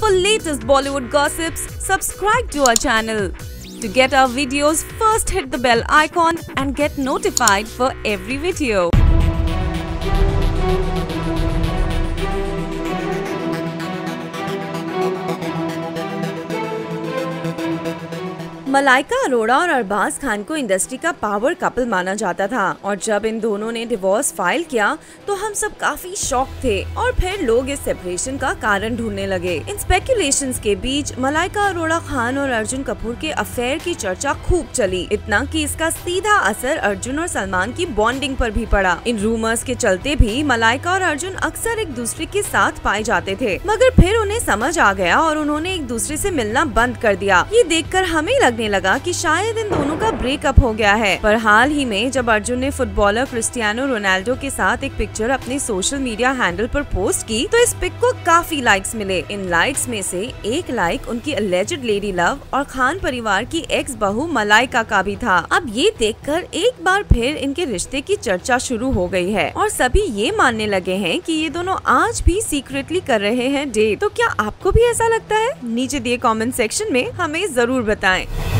For latest Bollywood gossips, subscribe to our channel. To get our videos, first hit the bell icon and get notified for every video. Malaika Arora और अरबाज खान को industry का power couple माना जाता था और जब इन दोनों ने डिवोर्स फाइल किया तो हम सब काफी शॉक थे और फिर लोग इस सेपरेशन का कारण ढूंढने लगे। इन स्पेकुलेशंस के बीच मलाइका अरोड़ा खान और अर्जुन कपूर के अफेयर की चर्चा खूब चली, इतना कि इसका सीधा असर अर्जुन और सलमान की बॉन्डिंग पर भी पड़ा। इन रूमर्स के चलते भी मलाइका और अर्जुन अक्सर एक दूसरे के साथ पाए जाते थे, मगर फिर उन्हें समझ आ गया और उन्होंने एक दूसरे से मिलना बंद कर दिया। ये देखकर हमें लगने लगा कि शायद इन दोनों का ब्रेकअप हो गया है। पर हाल ही में जब अर्जुन ने फुटबॉलर क्रिस्टियानो रोनाल्डो के साथ एक पिक्चर अपने सोशल मीडिया हैंडल पर पोस्ट की तो इस पिक को काफी लाइक्स मिले। इन लाइक्स में से एक लाइक उनकी अलेज्ड लेडी लव और खान परिवार की एक्स बहू मलाइका का भी था। अब ये देखकर एक बार फिर इनके रिश्ते की चर्चा शुरू हो गई है और सभी ये मानने लगे हैं कि ये दोनों आज भी सीक्रेटली कर रहे हैं डेट। तो क्या आपको भी ऐसा लगता है? नीचे दिए कमेंट सेक्शन में हमें जरूर बताएं।